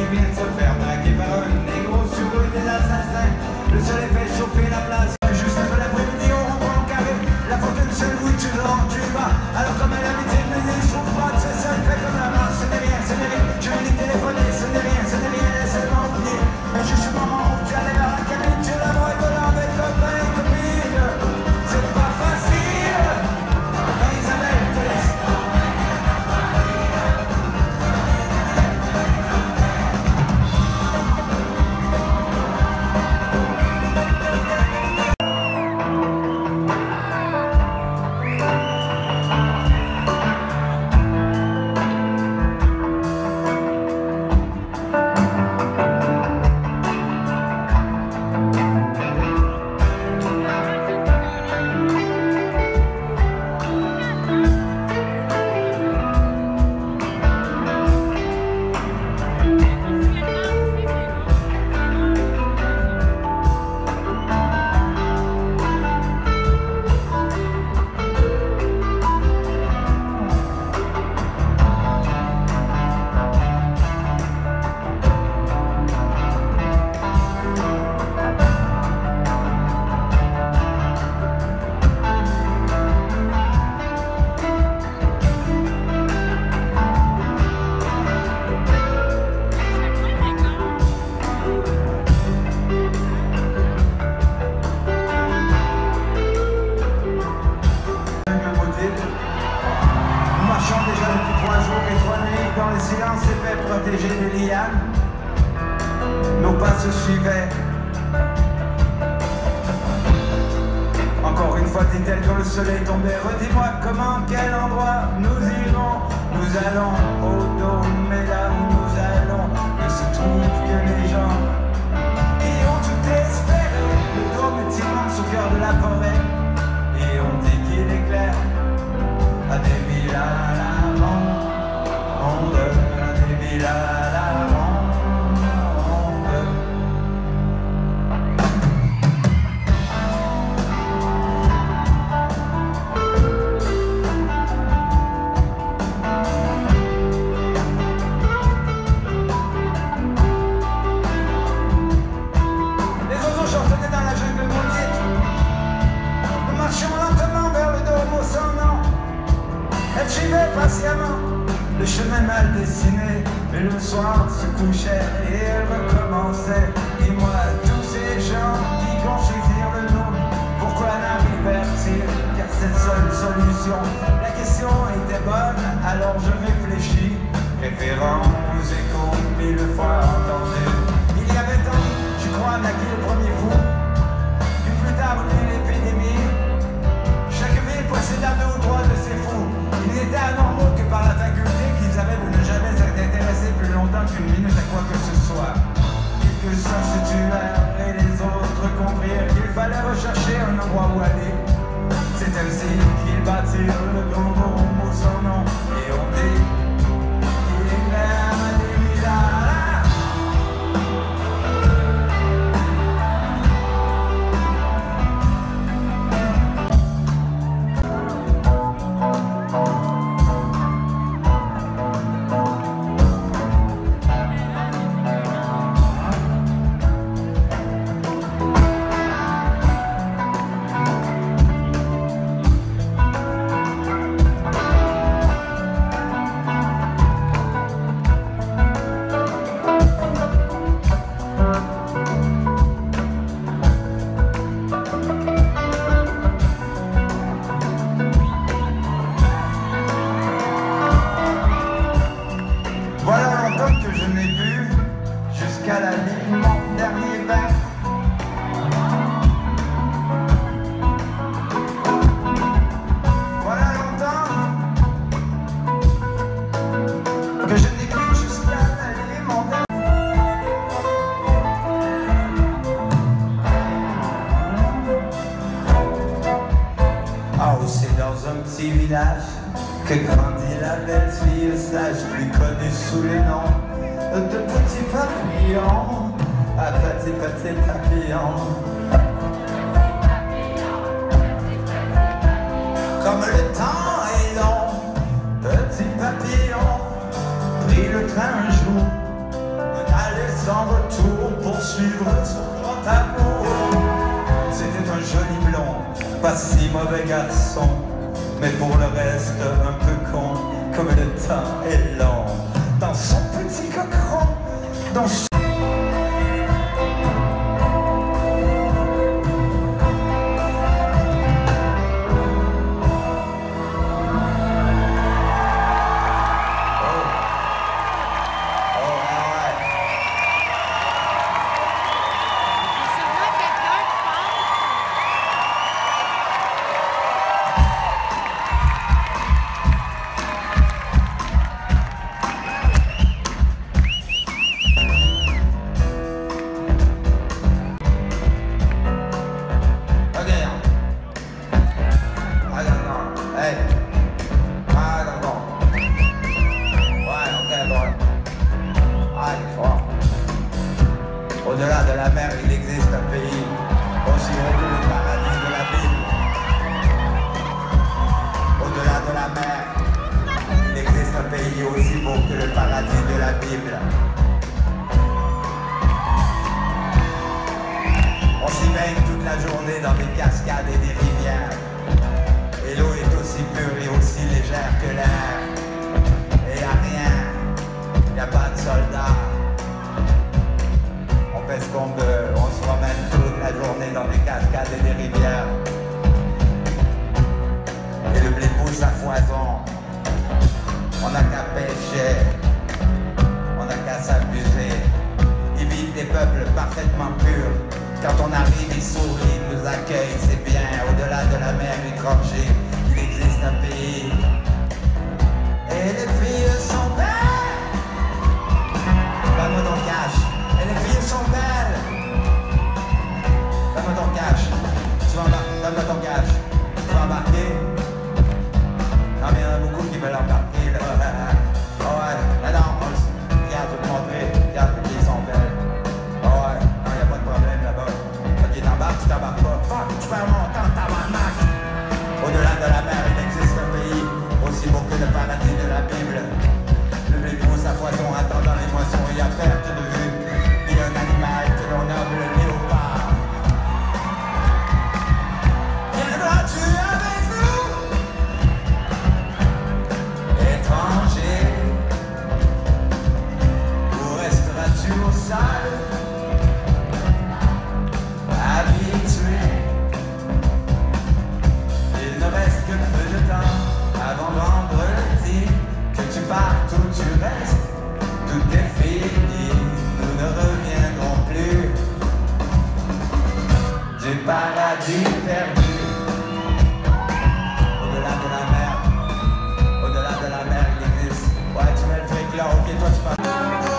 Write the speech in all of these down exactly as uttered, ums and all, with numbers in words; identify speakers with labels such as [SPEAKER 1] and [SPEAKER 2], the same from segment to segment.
[SPEAKER 1] vient de se faire braquer par un négro sur rue des assassins. Le soleil fait chauffer la place. Juste après l'après-midi, on rentre en carré. La fortune seule, oui, tu dors, tu y vas. Alors comme elle habite le nez, je trouve pas que c'est seul, fait comme la main. Ce n'est rien, ce n'est rien. Je vais lui téléphoner, ce n'est rien, ce n'est rien, laisse-moi oublier. Et je suis maman, tu allais vers la cabine, tu la vois et de là avec copain et copine. C'est pas facile. Mais Isabelle, te laisse. Protégés des lianes, nos pas se suivaient. Encore une fois, dit-elle quand le soleil tombait, redis-moi comment, quel endroit nous irons. Nous allons au dôme, mais là où nous allons, il se trouve que les gens qui ont tout espéré, le dôme est immense au cœur de la forêt, et on dit qu'il éclaire à des milles à la ronde. À la ronde. Les oiseaux chantonnaient dans la jungle maudite. Nous marchions lentement vers le dôme sans nom. Elle suivait patiemment le chemin mal dessiné, et le soir se couchait et elle recommençait. Dis-moi, tous ces gens qui vont choisir le nom, pourquoi n'arrivèrent-ils qu'à cette seule solution? La question était bonne, alors je réfléchis, référant aux échos mille fois entendus. Il y avait tant, je crois, naquit le premier fou, puis plus tard venait l'épidémie. Chaque ville posséda deux ou trois de ces fous. Ils n'étaient anormaux que par la faculté qu'ils avaient de ne jamais être intéressés plus longtemps qu'une minute à quoi que ce soit. Quelques-uns se tuèrent et les autres comprirent qu'il fallait rechercher un endroit où aller. C'est ainsi qu'ils bâtirent le grand dôme au son nom, et on dit qu'il éclaire à des milliards. petit village que grandit la belle fille sage, plus connue sous le nom de Petit Papillon. Ah, Petit Petit Papillon. Comme le temps est long, Petit Papillon prit le train un jour, mena sans retour poursuivre son grand amour. C'était un joli blond, pas si mauvais garçon, mais pour le reste un peu con, comme le temps est long. Dans son petit cochon, dans son... Au-delà de la mer, il existe un pays aussi haut que le paradis de la Bible. Au-delà de la mer, il existe un pays aussi beau que le paradis de la Bible. On s'y baigne toute la journée dans des cascades et des rivières. Et l'eau est aussi pure et aussi légère que l'air. Et y a rien, y a pas de soldats. On fait ce qu'on veut, on se promène toute la journée dans des cascades et des rivières. Et le blé pousse à foison. On n'a qu'à pêcher, on n'a qu'à s'abuser. Ils vivent des peuples parfaitement purs. Quand on arrive, ils sourient, ils nous accueillent, c'est bien. Au-delà de la mer étrangère, il existe un pays. Et les filles sont belles. Donne-moi ton cash. Et les filles sont belles. Donne-moi ton cash. Tu vas embarquer. Donne-moi ton cash. Tu vas embarquer. Non mais il y en a beaucoup qui veulent embarquer là. Oh ouais. Non, non, regarde, je vais te montrer. Regarde, les filles sont belles. Oh ouais. Non, il n'y a pas de problème là-bas. Ok, t'embarques, tu t'embarques pas. Fuck, tu fais un montant, tabarnak. Au-delà de la mer, il existe un pays aussi beau que le paradis de la Bible. Le blé pousse à foison, attendant les moissons et à perte de vue. Il y a un animal que l'on nomme le léopard. Viendras-tu avec nous, étranger, ou resteras-tu au sol, habitué? Il ne reste que peu de temps avant vendredi, que tu partes ou tu restes, tout est fini, nous ne reviendrons plus du paradis perdu. Au-delà de la mer, au-delà de la mer, il existe. Ouais, tu mets le fric là, ok, toi tu parles.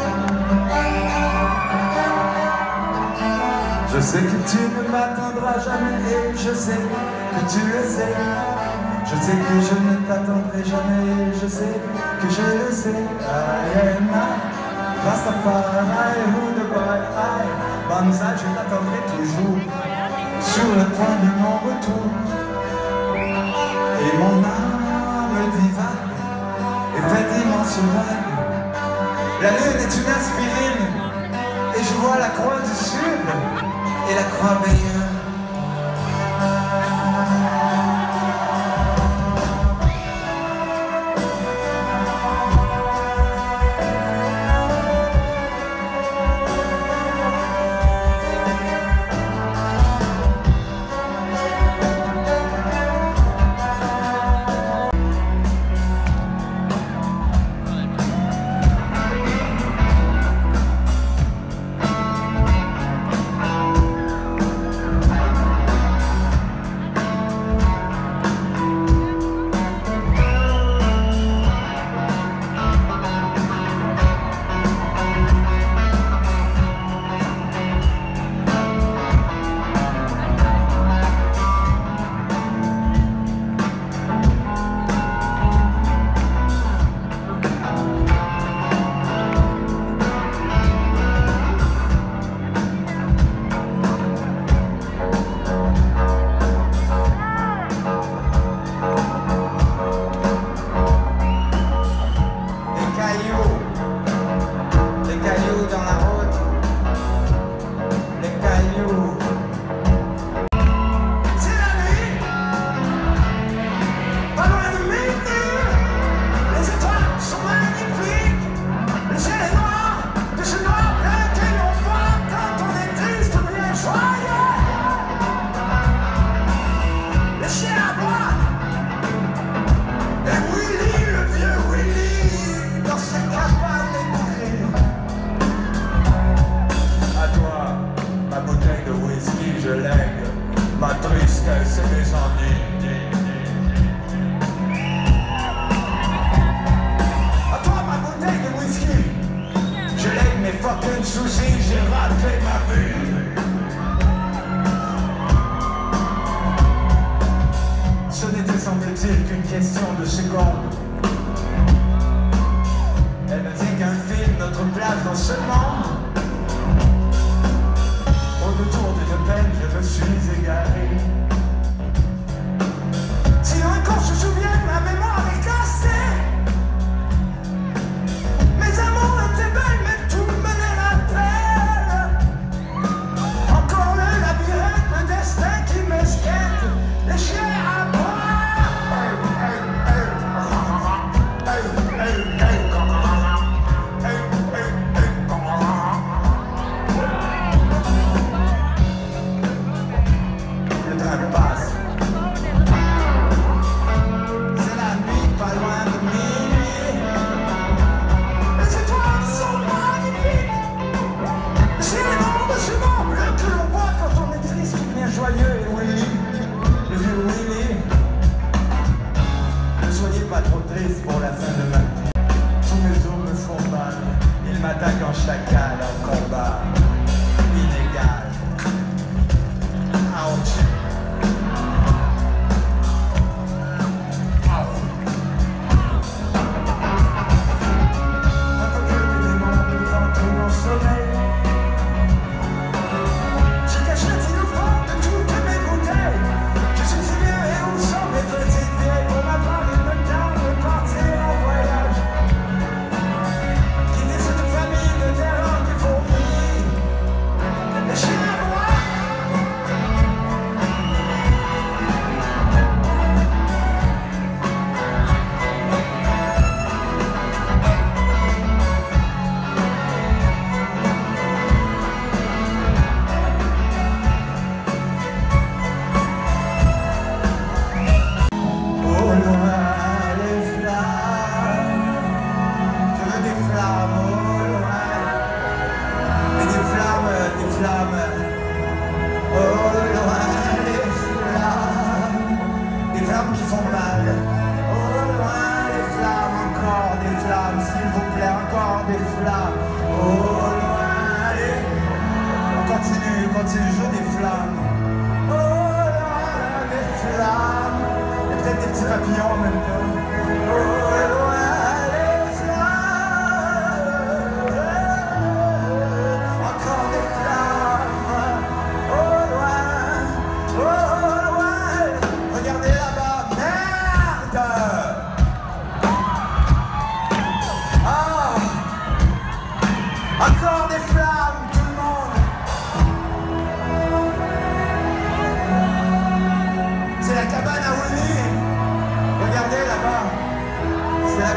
[SPEAKER 1] Je sais que tu ne m'attendras jamais et je sais que tu le sais. Je sais que je ne t'attendrai jamais, je sais que je le sais. I am not Rastafari, who the boy I am. Ça, je t'attendrai toujours sur le point de mon retour. Et mon âme divague et fait d'immenses vagues. La lune est une aspirine et je vois la croix du sud et la croix Bayeux.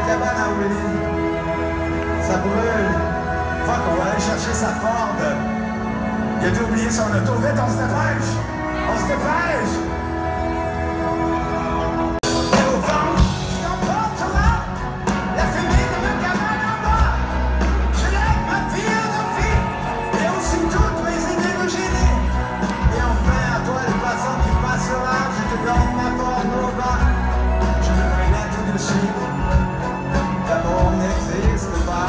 [SPEAKER 1] cabane à Willy. Ça brûle. Fuck, on va aller chercher sa Ford. Il a dû oublier son auto. Vite, on se dépêche. On se dépêche. Et au vent qui emporte là, la fumée de ma cabane en bas. Je lève ma philosophie et aussi toutes mes idées de génie. Et enfin, à toi le passant qui passera, je te donne ma Ford Nova. Je me prélève tout de suite. L'amour n'existe pas.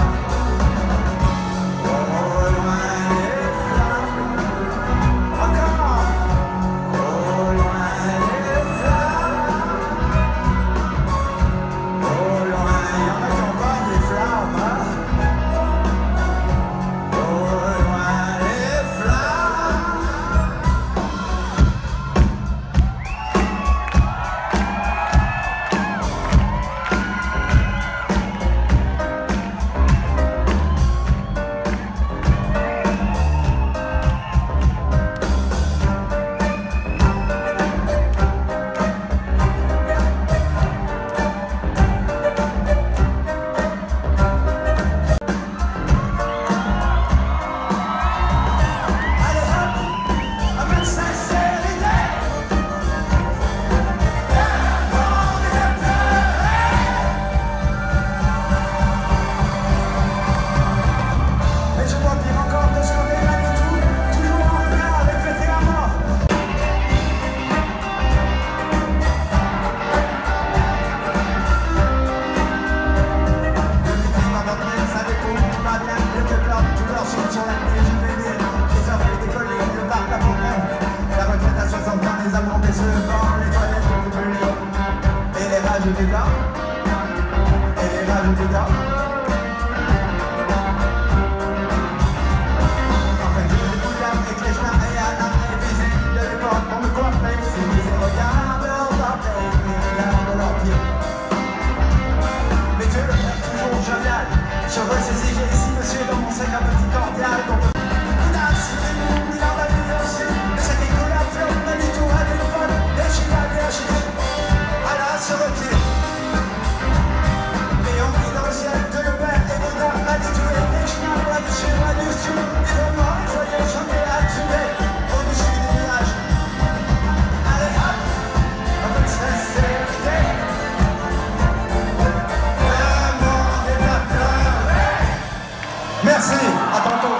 [SPEAKER 1] Merci, à tantôt.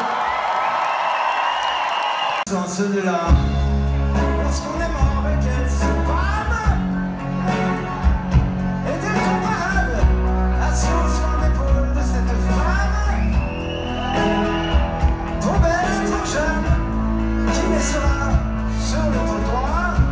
[SPEAKER 1] Sans celui-là, lorsqu'on est mort et qu'elle se parle, est-elle comparable à sur l'épaule de cette femme, trop belle et trop jeune, qui laissera sur le trottoir.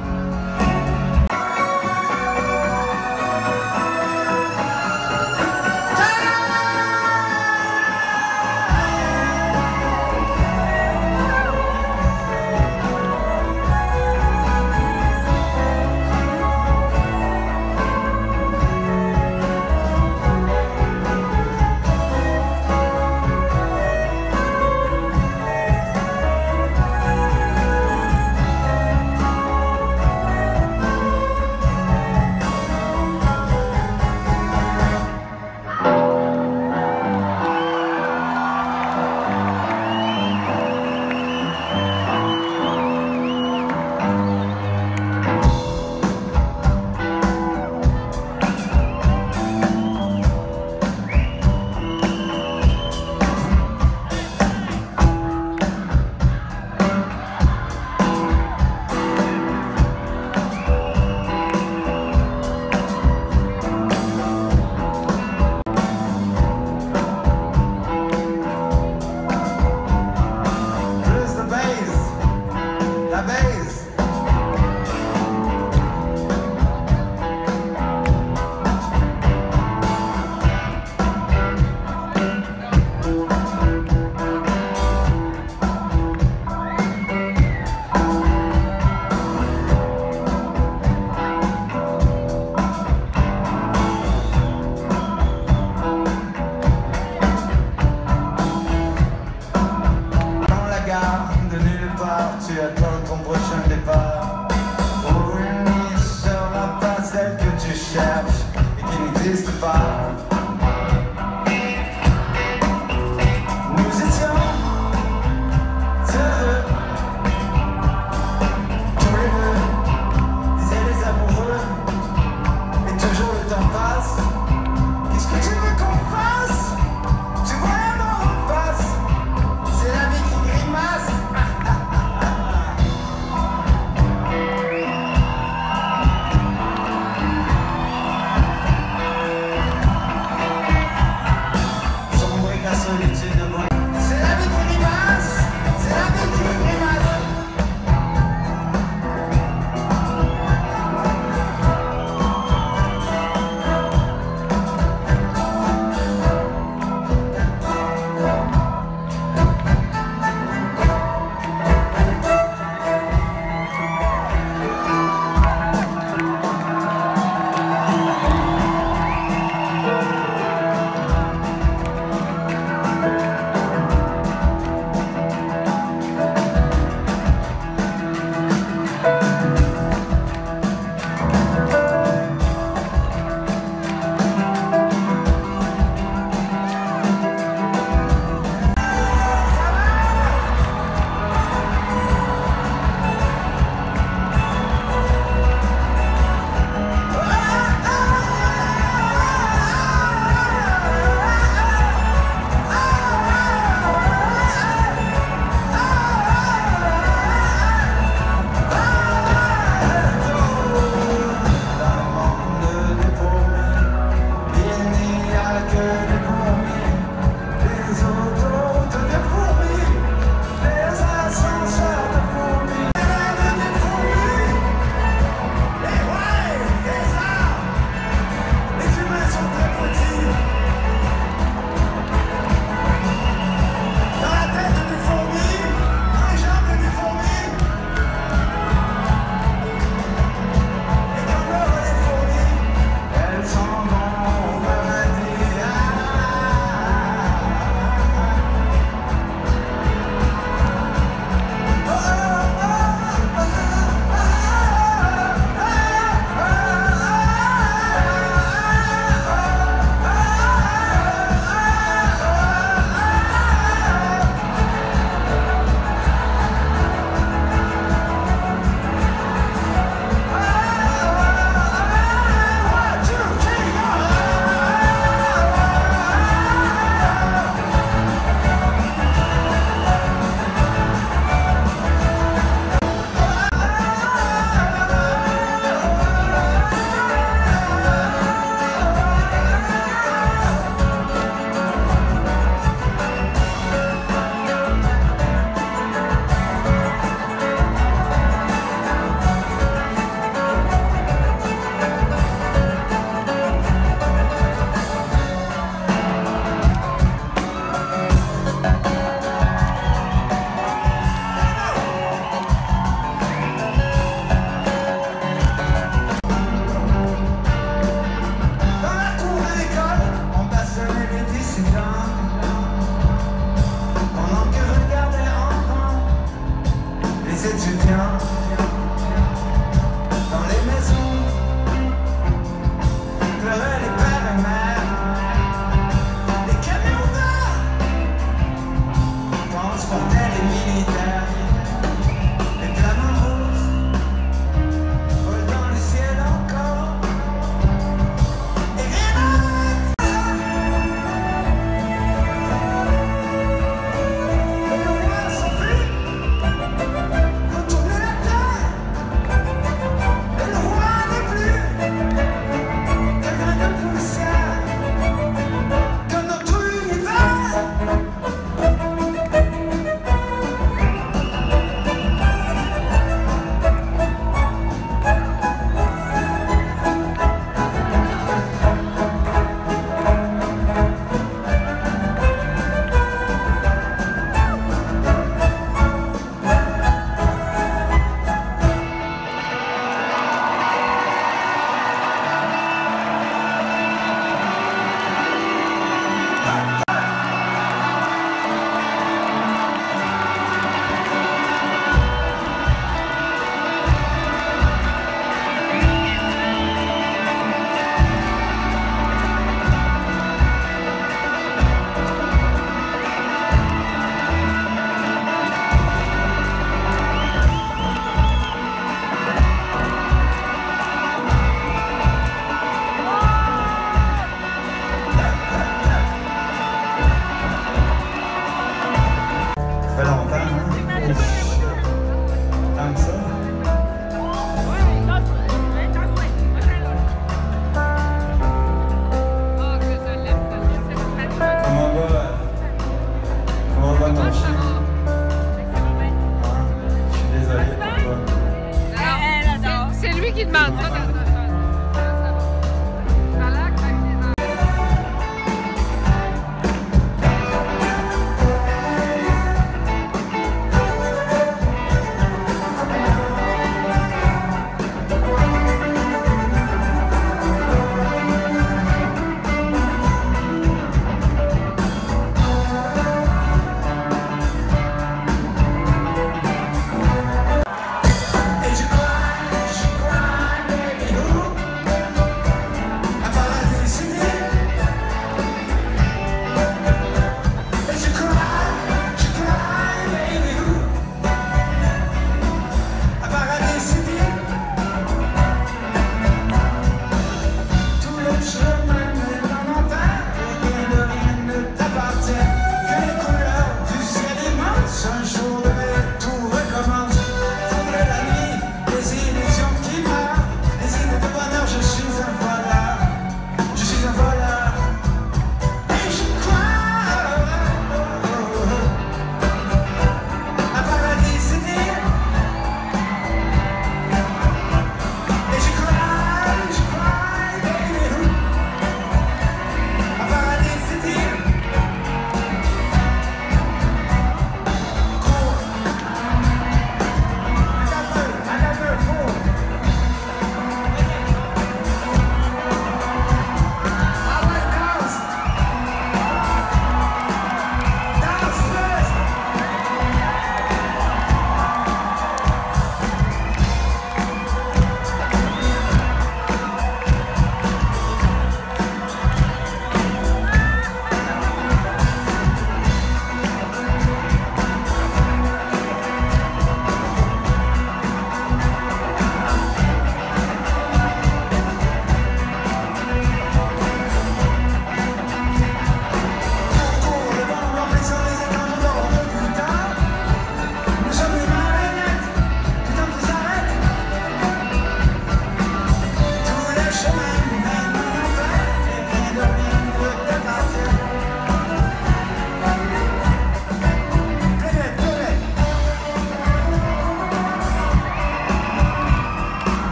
[SPEAKER 1] Tu attends ton prochain départ, où il n'y sera pas celle que tu cherches et qui n'existe pas. des militaires. Les flamants roses volent dans le ciel encore. Et grenades. Et le roi s'enfuit. Retourner la terre. Et le roi n'est plus qu'un grain de poussière de notre univers. Ça fait longtemps, hein? Tant que ça. Comment va, comment va ton chien? Ah, je suis désolé pour toi.
[SPEAKER 2] C'est lui qui demande ça.
[SPEAKER 1] And you cry, she cry, baby.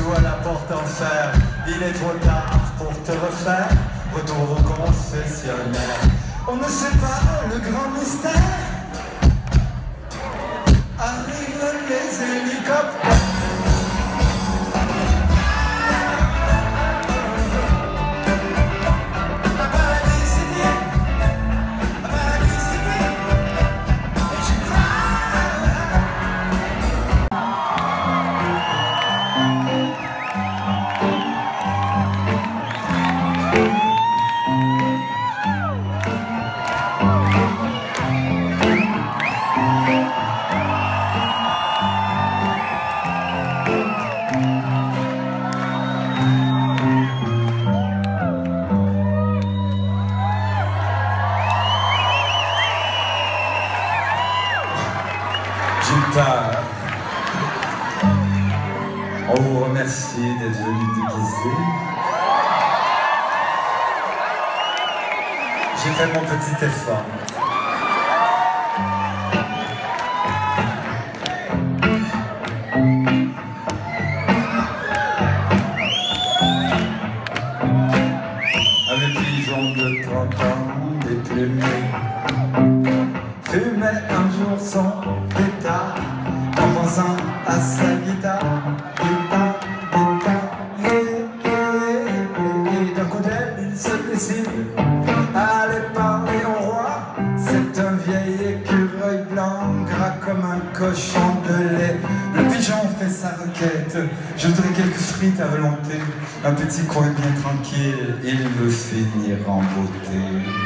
[SPEAKER 1] vois la porte en fer. Il est trop tard pour te refaire. Retour au concessionnaire. On ne sait pas le grand mystère. Arrivent les hélicoptères.
[SPEAKER 2] Gita, on vous remercie d'être venu déguisé. J'ai fait mon petit effort. Avec pigeon de trente ans, déplumé, fumait un jour son pétard en pensant à sa guitare, guitare, guitare, et, et, et d'un coup d'elle, il se décide à aller parler au roi. C'est un vieil écureuil blanc, gras comme un cochon de lait. Le pigeon fait sa requête, je voudrais quelques frites à volonté, un petit coin bien tranquille, il veut finir en beauté.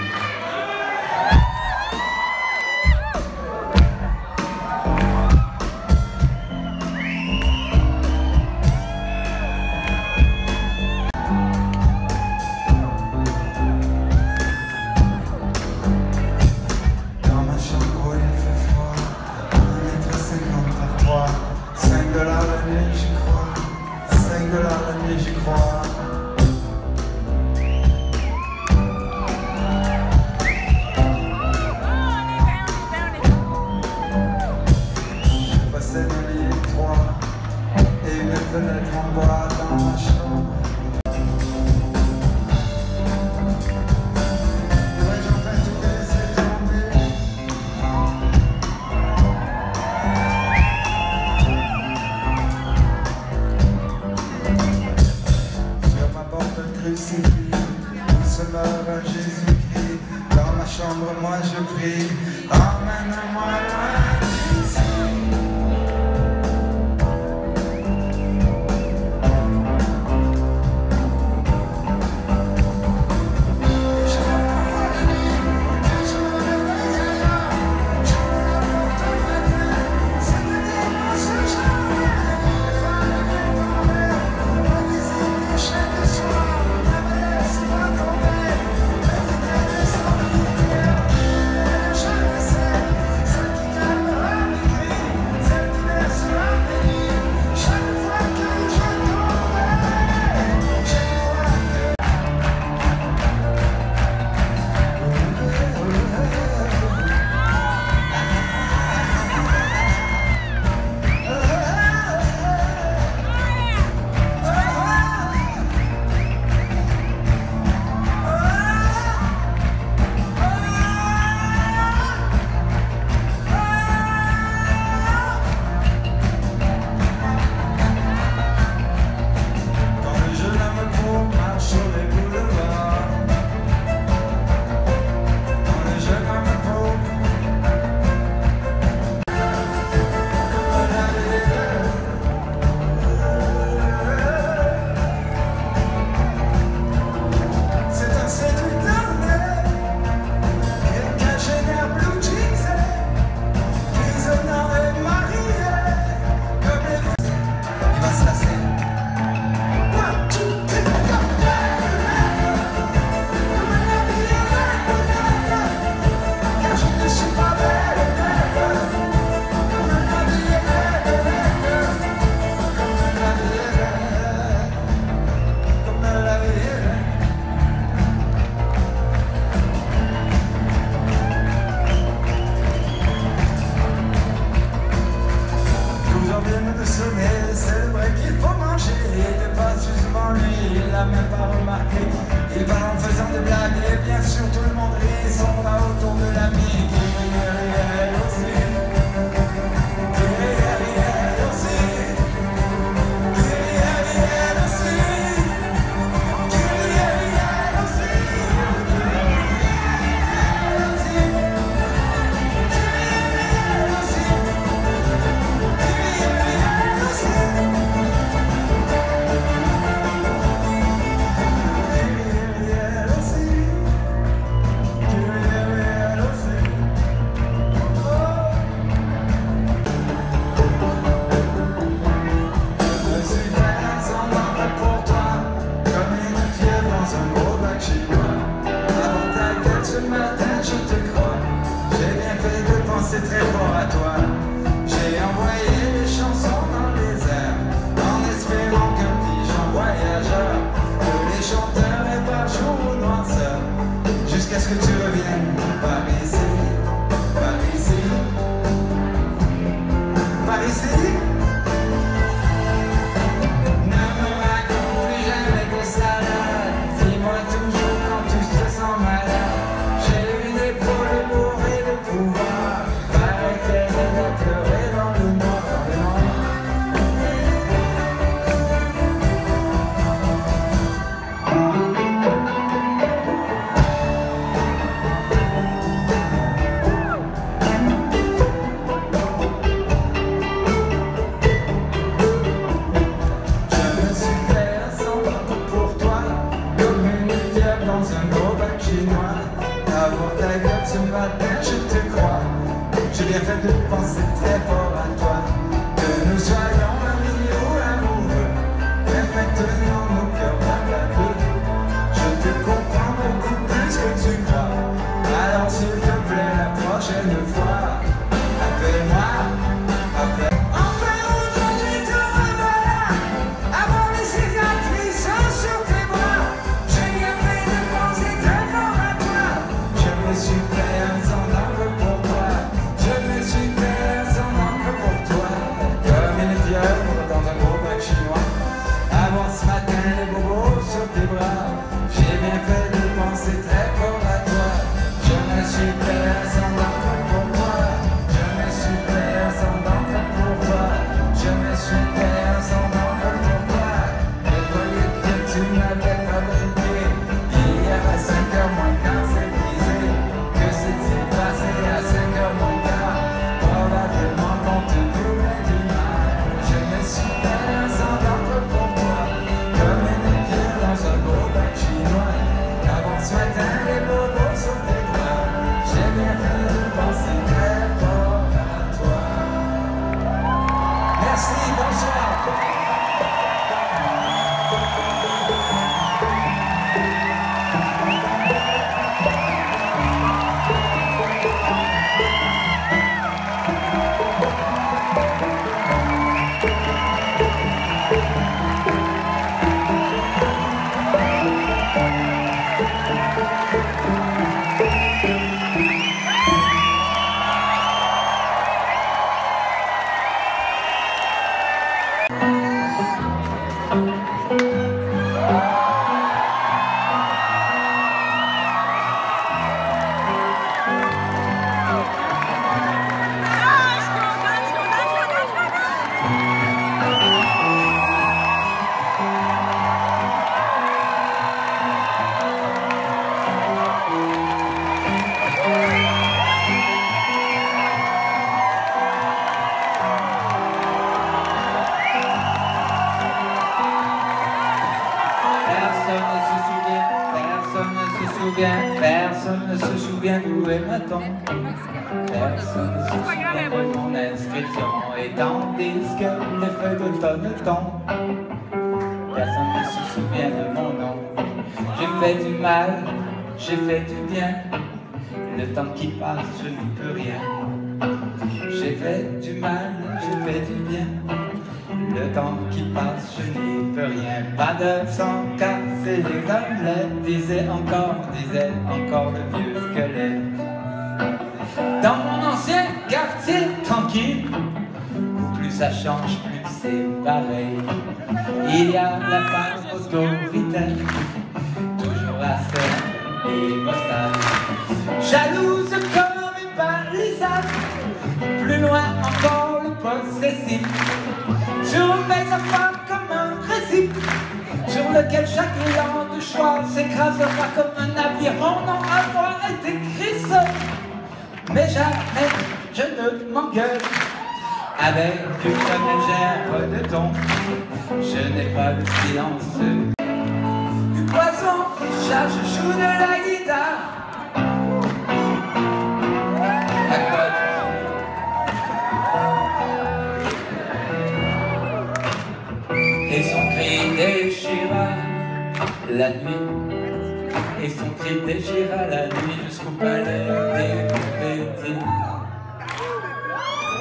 [SPEAKER 2] cinq dollars la nuit, j'y crois. cinq dollars la nuit, j'y crois.
[SPEAKER 1] toi. J'ai envoyé des chansons dans les airs, en espérant qu'un pigeon voyageur, que les chanteurs aient par jour ou noirceur, jusqu'à ce que tu reviennes par ici, par ici, par ici. Ne me raconte plus jamais de salade, dis-moi toujours quand tu te sens malade. J'ai eu des épaules bourrées de pouvoir, paraît qu'elle est pleurée dans le noir, dans le noir. Avant ta gueule ce matin, je te crois. J'ai bien fait de penser très fort à toi, que nous soyons amis ou amoureux, mais maintenant nos cœurs battent un peu. Je te comprends beaucoup plus que tu crois. Alors s'il te plaît, la prochaine fois, appelle-moi, appelle. Enfin aujourd'hui te revoilà, avant les cicatrices sur tes bras. J'ai bien fait de penser très fort à toi. Je me suis fait un sang d'encre pour toi. Je me suis fait un sang d'encre pour toi. Comme une pieuvre dans un gros bac chinois. Avant ce matin les bobos sur tes bras. J'ai bien fait de penser très fort à toi. Je me suis fait un sang d'encre pour toi. Je me suis fait un sang d'encre pour toi. Je me suis fait un sang d'encre pour toi. Le collier que tu m'avais fabriqué hier à cinq heures moins quart c'est brisé. Que s'est-il passé à cinq heures moins quart? Probablement qu'on te voulait du mal. Je me suis fait un sang d'encre pour toi, comme une pierre dans un beau bac chinois. Avant ce matin les bobos sur tes bras. J'ai bien fait de penser très fort à toi. Merci, bonsoir.
[SPEAKER 3] Personne ne se souvient d'où est ma tombe. Personne ne se souvient de mon inscription. Et tandis que les feuilles d'automne tombent, personne ne se souvient de mon nom. J'ai fait du mal, j'ai fait du bien. Le temps qui passe, je n'y peux rien. J'ai fait du mal, j'ai fait du bien. Le temps qui passe, je n'y peux rien. Pas de sang cassé, les omelettes disaient encore, disaient encore le vieux squelette. Dans mon ancien quartier tranquille, où plus ça change, plus c'est pareil. Il y a la part autoritaire, toujours à faire et bossage. Jalouse comme une palissade, plus loin encore le possessif. Surveille sa femme comme un récif, sur lequel chaque élan de choix s'écrasera comme un navire. Mon nom à moi est écrit seul, mais jamais je ne m'engueule avec une ménagère de ton. Je n'ai pas le silence du poisson, chat, je joue de la guitare. Et son cri déchira la nuit, et son cri déchira la nuit jusqu'au palais des Coupétines.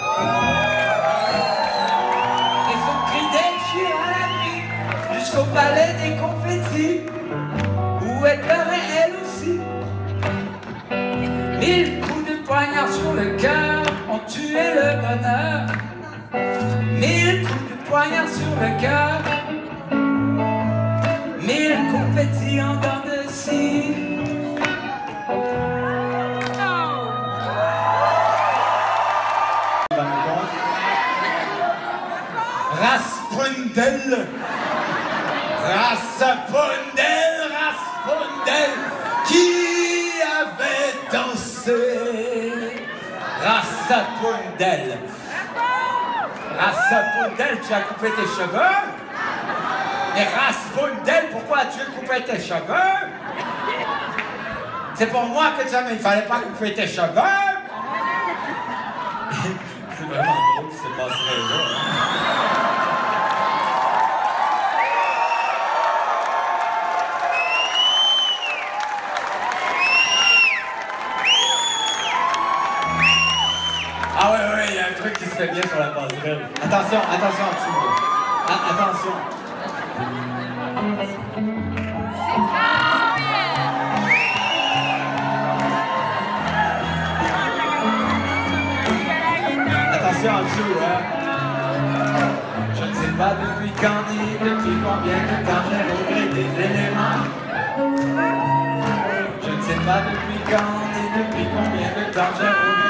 [SPEAKER 3] jusqu'au palais des confettis, où elle pleurait elle aussi. Mille coups de poignard sur le cœur ont tué le bonheur. Mille coups de poignard sur le cœur. Mille confettis en dents de scie. Raspundel, Raspundel, Raspundel, qui avait dansé? Raspundel, Raspundel, tu as coupé tes cheveux? Mais Raspundel, pourquoi as-tu coupé tes cheveux? C'est pour moi que tu as dit, il fallait pas couper tes cheveux. C'est vraiment drôle que c'est passé là. Ah ouais, ouais, il y a un truc qui se fait bien sur la passerelle. Attention, attention en dessous. Ah, attention. Attention en dessous, hein. Je ne sais pas depuis quand ni depuis combien de temps j'ai regretté des éléments. Je ne sais pas depuis quand ni depuis combien de temps j'ai regretté.